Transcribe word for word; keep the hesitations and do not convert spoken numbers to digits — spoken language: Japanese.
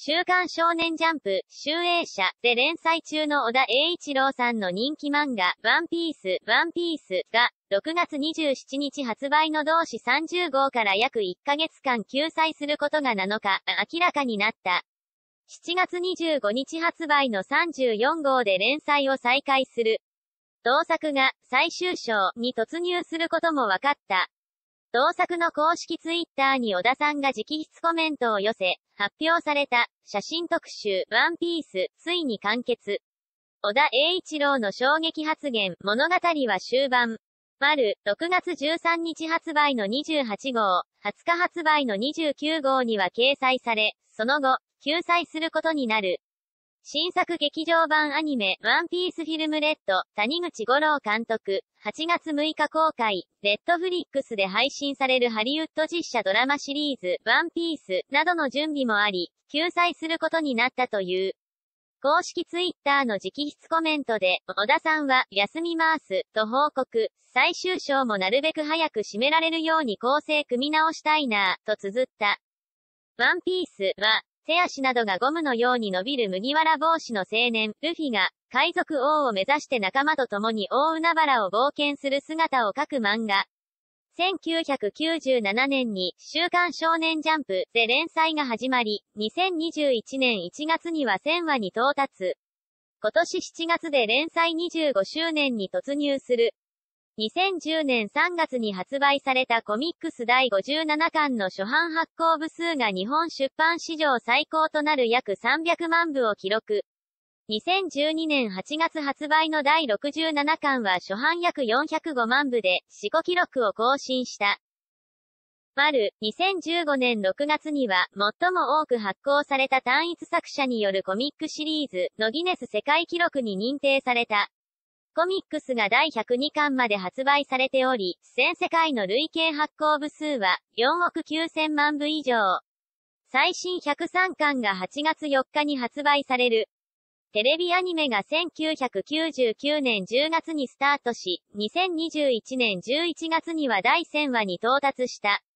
週刊少年ジャンプ、集英社で連載中の小田栄一郎さんの人気漫画、ワンピース、ワンピースが、ろくがつにじゅうしちにち発売の同誌さんじゅうごうから約いっかげつかん休載することがなのか、明らかになった。しちがつにじゅうごにち発売のさんじゅうよんごうで連載を再開する。同作が最終章に突入することも分かった。同作の公式ツイッターに小田さんが直筆コメントを寄せ、発表された写真特集ワンピースついに完結。小田栄一郎の衝撃発言物語は終盤。丸ろくがつじゅうさんにち発売のにじゅうはちごう、はつか発売のにじゅうきゅうごうには掲載され、その後、休載することになる。新作劇場版アニメ、ワンピースフィルムレッド、谷口五郎監督、はちがつむいか公開、レッドフリックスで配信されるハリウッド実写ドラマシリーズ、ワンピース、などの準備もあり、休載することになったという。公式ツイッターの直筆コメントで、小田さんは、休みます、と報告、最終章もなるべく早く締められるように構成組み直したいなぁ、と綴った。ワンピースは、手足などがゴムのように伸びる麦わら帽子の青年、ルフィが、海賊王を目指して仲間と共に大海原を冒険する姿を描く漫画。せんきゅうひゃくきゅうじゅうななねんに、週刊少年ジャンプで連載が始まり、にせんにじゅういちねんいちがつにはせんわに到達。今年しちがつで連載にじゅうごしゅうねんに突入する。にせんじゅうねんさんがつに発売されたコミックスだいごじゅうななかんの初版発行部数が日本出版史上最高となる約さんびゃくまんぶを記録。にせんじゅうにねんはちがつ発売のだいろくじゅうななかんは初版約よんひゃくごまんぶで、自己記録を更新した。丸、にせんじゅうごねんろくがつには、最も多く発行された単一作者によるコミックシリーズのギネス世界記録に認定された。コミックスがだいひゃくにかんまで発売されており、全世界の累計発行部数はよんおくきゅうせんまんぶ以上。最新ひゃくさんかんがはちがつよっかに発売される。テレビアニメがせんきゅうひゃくきゅうじゅうきゅうねんじゅうがつにスタートし、にせんにじゅういちねんじゅういちがつにはだいせんわに到達した。